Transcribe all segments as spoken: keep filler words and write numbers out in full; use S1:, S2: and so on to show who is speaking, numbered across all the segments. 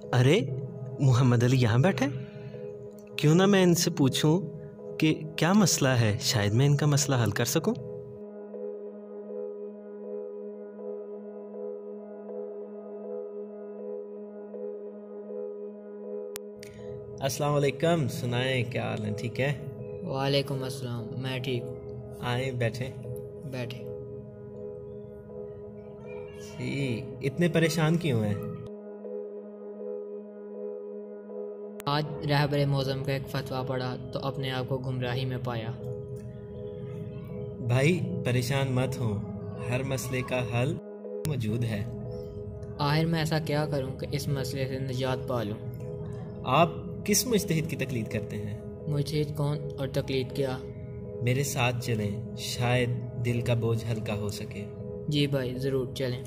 S1: ارے محمد علی یہاں بیٹھے، کیوں نہ میں ان سے پوچھوں کہ کیا مسئلہ ہے، شاید میں ان کا مسئلہ حل کر سکوں۔ السلام علیکم، سنائیں کیا حال ہے؟ ٹھیک ہے؟
S2: وعلیکم السلام، میں ٹھیک ہوں۔
S1: آئیں بیٹھیں۔
S2: بیٹھے۔
S1: جی اتنے پریشان کیوں ہیں؟
S2: آج رہبر معظم کا ایک فتویٰ پڑھا تو اپنے آپ کو گمراہی میں پایا۔
S1: بھائی پریشان مت ہوں، ہر مسئلے کا حل موجود ہے۔
S2: آخر میں ایسا کیا کروں کہ اس مسئلے سے نجات پا لوں؟
S1: آپ کس مجتہد کی تقلید کرتے ہیں؟
S2: مجتہد کون اور تقلید کیا؟
S1: میرے ساتھ چلیں، شاید دل کا بوجھ ہلکا ہو سکے۔
S2: جی بھائی ضرور چلیں۔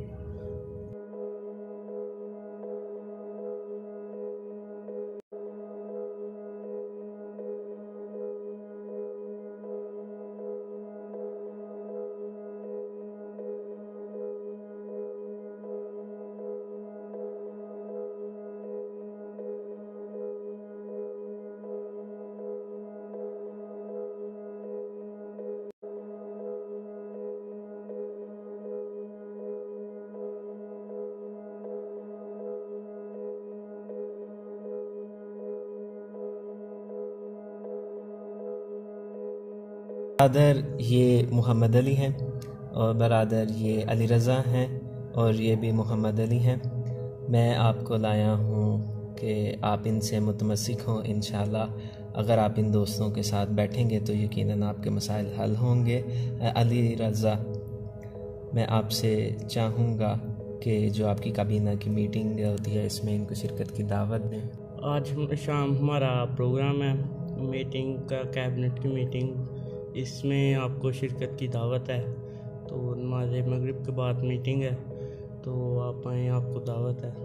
S1: برادر یہ محمد علی ہیں، اور برادر یہ علی رضا ہیں، اور یہ بھی محمد علی ہیں۔ میں آپ کو لایا ہوں کہ آپ ان سے متمسک ہوں۔ انشاءاللہ اگر آپ ان دوستوں کے ساتھ بیٹھیں گے تو یقیناً آپ کے مسائل حل ہوں گے۔ علی رضا، میں آپ سے چاہوں گا کہ جو آپ کی کابینہ کی میٹنگ ہوتی ہے اس میں ان کو شرکت کی دعوت دیں۔
S3: آج شام ہمارا پروگرام ہے میٹنگ کا، کیبنٹ کی میٹنگ، اس میں آپ کو شرکت کی دعوت ہے۔ تو نماز مغرب کے بعد میٹنگ ہے، تو آپ آئیں، آپ کو دعوت ہے۔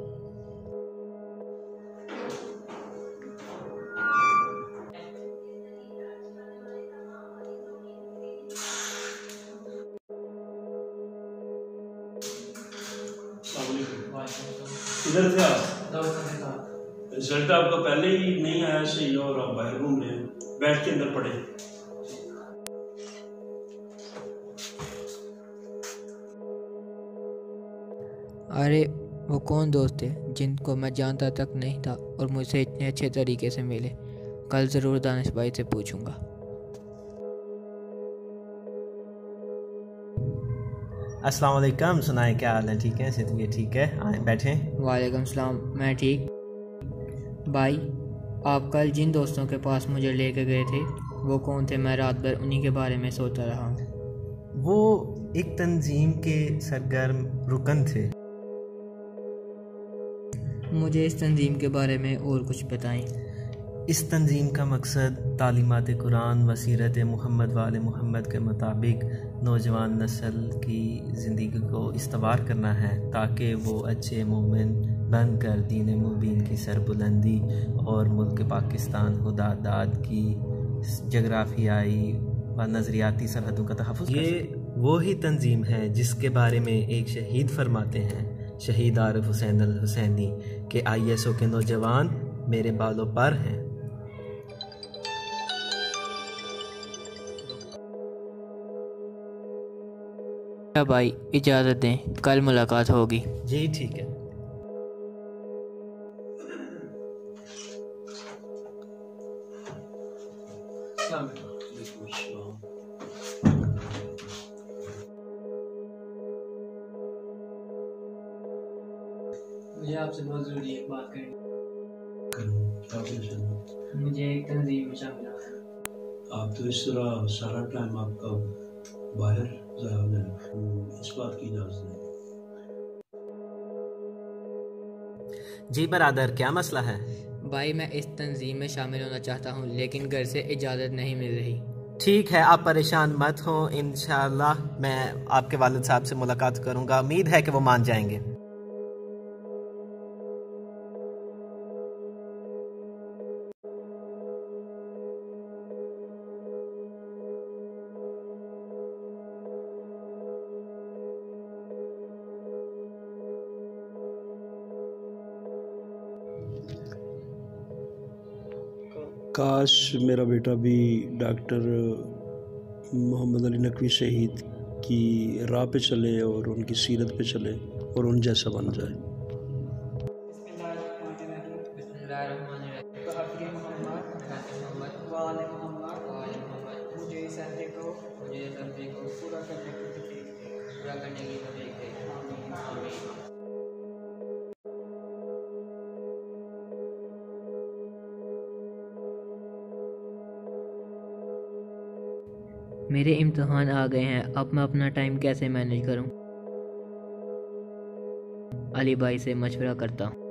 S4: ادھر سے آپ رزلٹ آپ کا پہلے ہی نہیں آیا صحیح اور آپ باہر گھوم رہے ہیں، بیٹھ کے اندر پڑھے۔
S2: ارے وہ کون دوست تھے جن کو میں جانتا تک نہیں تھا اور مجھ سے اتنے اچھے طریقے سے ملے؟ کل ضرور دانش بھائی سے پوچھوں گا۔
S1: السلام علیکم، سنائیں کیا حال ہے؟ ٹھیک ہے؟ سے یہ ٹھیک ہے؟ آئیں بیٹھیں۔
S2: وعلیکم السلام، میں ٹھیک۔ بھائی آپ کل جن دوستوں کے پاس مجھے لے کے گئے تھے وہ کون تھے؟ میں رات بھر انہی کے بارے میں سوچتا رہا ہوں۔
S1: وہ ایک تنظیم کے سرگرم رکن تھے۔
S2: مجھے اس تنظیم کے بارے میں اور کچھ بتائیں۔
S1: اس تنظیم کا مقصد تعلیمات قرآن و سیرت محمد وآل محمد کے مطابق نوجوان نسل کی زندگی کو استوار کرنا ہے تاکہ وہ اچھے مومن بن کر دین مبین کی سربلندی اور ملک پاکستان خداداد کی جغرافیائی و نظریاتی سرحدوں کا تحفظ کر سکیں۔ یہ وہی تنظیم ہے جس کے بارے میں ایک شہید فرماتے ہیں، شہید عارف حسین الحسینی، کہ آئی ایس او کے نوجوان میرے بالوں پر ہیں۔
S2: بھائی اجازت دیں، کل ملاقات ہوگی۔
S1: جی ٹھیک ہے۔
S2: مجھے آپ سے بہت ضروری ایک بات کرنی
S4: کریں۔
S2: مجھے ایک تنظیم میں شامل ہونا ہے۔
S4: آپ تو اس طرح سارا ٹائم آپ کا باہر ضائع ہو جائے، اس بات کی اجازت نہیں۔
S1: جی برادر، کیا مسئلہ ہے؟
S2: بھائی میں اس تنظیم میں شامل ہونا چاہتا ہوں لیکن گھر سے اجازت نہیں مل رہی۔
S1: ٹھیک ہے، آپ پریشان مت ہوں، انشاءاللہ میں آپ کے والد صاحب سے ملاقات کروں گا، امید ہے کہ وہ مان جائیں گے۔
S4: کاش میرا بیٹا بھی ڈاکٹر محمد علی نقوی شہید کی راہ پہ چلے اور ان کی سیرت پہ چلے اور ان جیسا بن جائے۔
S2: میرے امتحان آ گئے ہیں، اب میں اپنا ٹائم کیسے مینیج کروں؟ علی بھائی سے مشورہ کرتا ہوں۔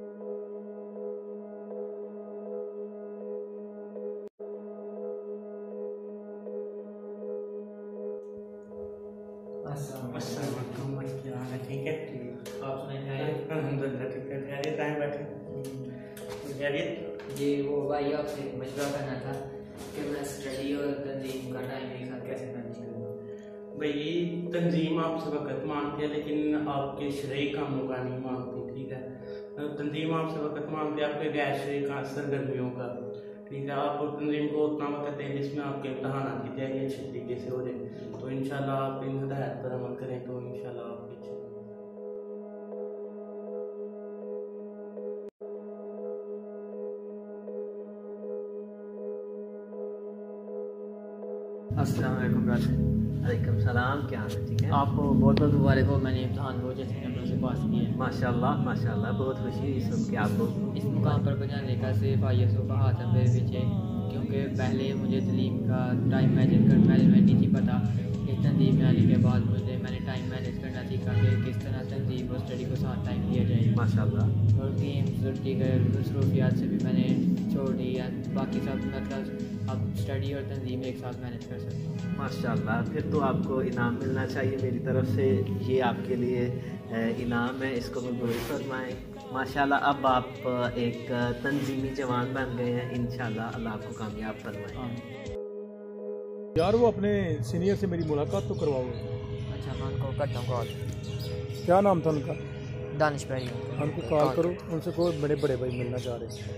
S3: السلام علیکم، کیا حال ہے؟ ٹھیک ہے؟ آپ سنائیں؟ الحمد للہ ٹھیک ہے۔ خیریت؟ آئیں بیٹھے۔ خیریت؟
S2: جی وہ بھائی آپ سے مشورہ کرنا تھا کہ میں اسٹڈی اور تنظیم کا ٹائم ایک ساتھ کیسے مینیج کروں؟
S3: بھائی تنظیم آپ سے وقت مانگتی ہے لیکن آپ کے شرعی کاموں کا نہیں مانگتی، ٹھیک ہے؟ تنظیم آپ سے وقت مانگتی ہے آپ کے غیر شرعی کا سرگرمیوں کا، ٹھیک ہے؟ آپ تنظیم کو اتنا وقت دیں جس میں آپ کے امتحانات کی تیاری اچھی طریقے سے ہو جائے، تو انشاءاللہ آپ ان ہدایت پر عمل کریں تو انشاءاللہ آپ اچھے۔
S1: السلام علیکم راشد۔ وعلیکم السلام، کیا حال ہے؟ ٹھیک ہے؟
S2: آپ کو بہت بہت مبارک ہو، میں نے امتحان بہت اچھے نمبروں سے پاس کیا ہے۔
S1: ماشاء اللہ ماشاء اللہ، بہت خوشی اس وقت کہ آپ کو
S2: اس مقام پر پہنچانے کا صرف آئی ایس او کا ہاتھ ہے میرے پیچھے، کیونکہ پہلے مجھے تعلیم کا ٹائم مینیج کر مینجمنٹ نہیں تھی پتہ، اس تنظیم میں آنے کے بعد مجھے میں نے ٹائم مینیج کرنا سیکھا کہ کس طرح تنظیم اور اسٹڈی کو ساتھ ٹائم دیا جائے۔
S1: ماشاء اللہ،
S2: اور گیمز اور دیگر مصروفیات سے بھی میں نے چھوڑ دی ہے، باقی سب مطلب اب اسٹڈی اور تنظیم ایک ساتھ مینیج کر سکتے ہیں۔
S1: ماشاء اللہ، پھر تو آپ کو انعام ملنا چاہیے میری طرف سے، یہ آپ کے لیے انعام ہے، اس کو قبول فرمائیں۔ ماشاء اللہ، اب آپ ایک تنظیمی جوان بن گئے ہیں، انشاءاللہ اللہ آپ کو کامیاب فرمائے۔
S5: یار وہ اپنے سینئر سے میری ملاقات تو کرواؤ۔
S2: اچھا میں ان کو کرتا ہوں کال۔
S5: کیا نام تھا ان کا؟
S2: دانش بھائی،
S5: ان کو کال کرو، ان سے کوئی بڑے بڑے بھائی ملنا چاہ رہے ہیں۔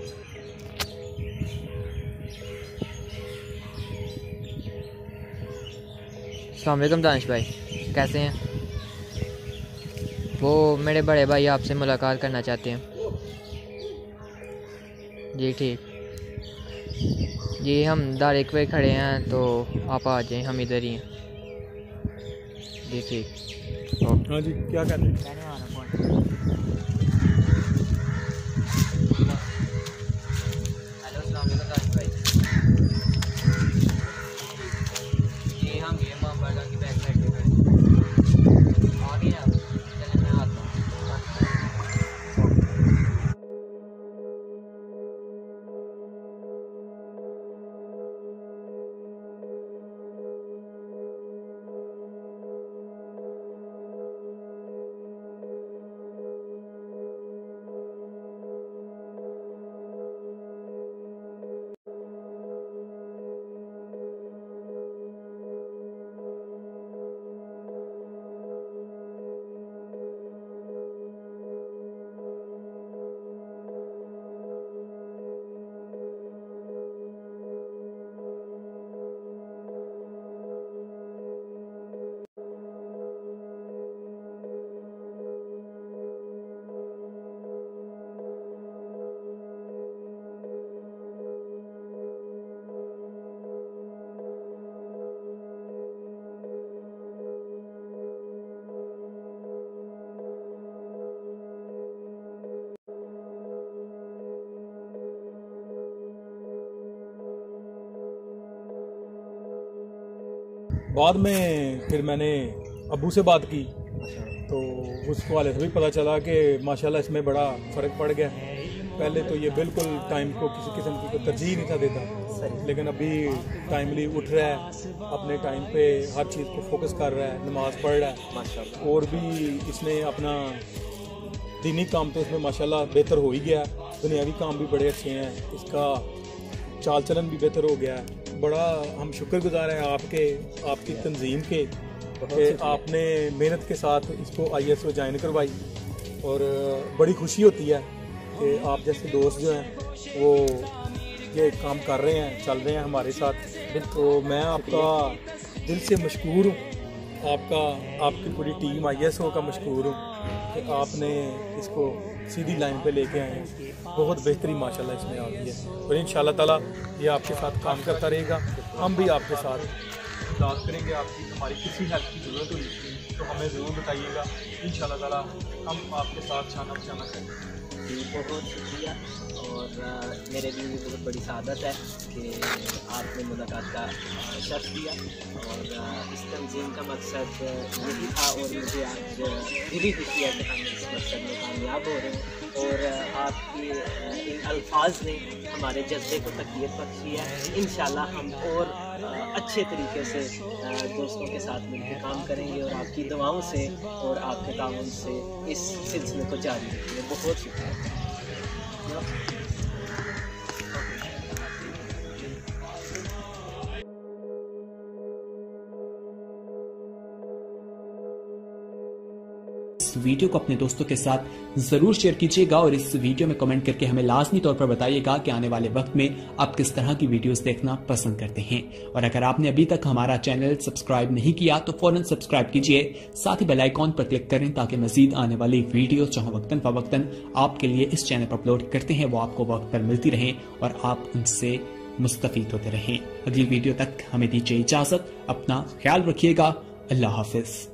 S2: السلام علیکم دانش بھائی، کیسے ہیں؟ وہ میرے بڑے بھائی آپ سے ملاقات کرنا چاہتے ہیں۔ جی ٹھیک، جی ہم دارک پہ کھڑے ہیں تو آپ آ جائیں، ہم ادھر ہی ہیں۔ جی ٹھیک۔
S5: ہاں جی، کیا کہتے ہیں؟
S2: ہیلو السلام علیکم دانش بھائی۔ جی ہم یہ ماں باپ کی بیک سائڈ پہ کھڑے آ گئے آپ، چلیں میں آتا ہوں۔
S5: بعد میں پھر میں نے ابو سے بات کی تو اس حوالے سے بھی پتہ چلا کہ ماشاءاللہ اس میں بڑا فرق پڑ گیا۔ پہلے تو یہ بالکل ٹائم کو کسی قسم کی کوئی ترجیح نہیں تھا دیتا، لیکن ابھی ٹائملی اٹھ رہا ہے، اپنے ٹائم پہ ہر چیز کو فوکس کر رہا ہے، نماز پڑھ رہا ہے، اور بھی اس نے اپنا دینی کام تو اس میں ماشاءاللہ بہتر ہو ہی گیا، دنیاوی کام بھی بڑے اچھے ہیں، اس کا چال چلن بھی بہتر ہو گیا ہے۔ بڑا ہم شکر گزار ہیں آپ کے، آپ کی تنظیم کے، کہ آپ نے محنت کے ساتھ اس کو آئی ایس او جوائن کروائی، اور بڑی خوشی ہوتی ہے کہ آپ جیسے دوست جو ہیں وہ یہ کام کر رہے ہیں، چل رہے ہیں ہمارے ساتھ، تو میں آپ کا دل سے مشکور ہوں، آپ کا آپ کی پوری ٹیم آئی ایس او کا مشکور ہوں کہ آپ نے اس کو سیدھی لائن پہ لے کے آئے ہیں، بہت بہتری ماشاءاللہ اس میں آ گئی ہے، اور ان شاء اللہ تعالیٰ یہ آپ کے ساتھ کام کرتا رہے گا، ہم بھی آپ کے ساتھ امداد کریں گے، آپ کی ہماری کسی ہیلپ کی ضرورت ہوئی تو ہمیں ضرور بتائیے گا، ان شاء اللہ تعالیٰ ہم آپ کے ساتھ چھانا بچانا کریں گے۔
S6: جی بہت شکریہ، اور میرے لیے بھی بہت بڑی سعادت ہے کہ آپ نے ملاقات کا شرف دیا، اور اس تنظیم کا مقصد یہی تھا، اور مجھے آج دلی خوشی ہے کہ ہم اس مقصد میں کامیاب ہو رہے ہیں، اور آپ کے ان الفاظ نے ہمارے جذبے کو تقویت بخشی ہے۔ انشاءاللہ ہم اور اچھے طریقے سے دوستوں کے ساتھ مل کے کام کریں گے، اور آپ کی دعاؤں سے اور آپ کے تعاون سے اس سلسلے کو جاری رکھیں گے۔ بہت شکریہ۔
S7: اس ویڈیو کو اپنے دوستوں کے ساتھ ضرور شیئر کیجیے گا، اور اس ویڈیو میں کمنٹ کر کے ہمیں لازمی طور پر بتائیے گا کہ آنے والے وقت میں آپ کس طرح کی ویڈیوز دیکھنا پسند کرتے ہیں، اور اگر آپ نے ابھی تک ہمارا چینل سبسکرائب نہیں کیا تو فوراً سبسکرائب کیجیے، ساتھ ہی بیل آئیکن پر کلک کریں تاکہ مزید آنے والی ویڈیوز جو وقتاً فوقتاً آپ کے لیے اس چینل پر اپلوڈ کرتے ہیں وہ آپ کو وقت پر ملتی رہیں اور آپ ان سے مستفید ہوتے رہیں۔ اگلی ویڈیو تک ہمیں دیجیے اجازت، اپنا خیال رکھیے گا، اللہ حافظ۔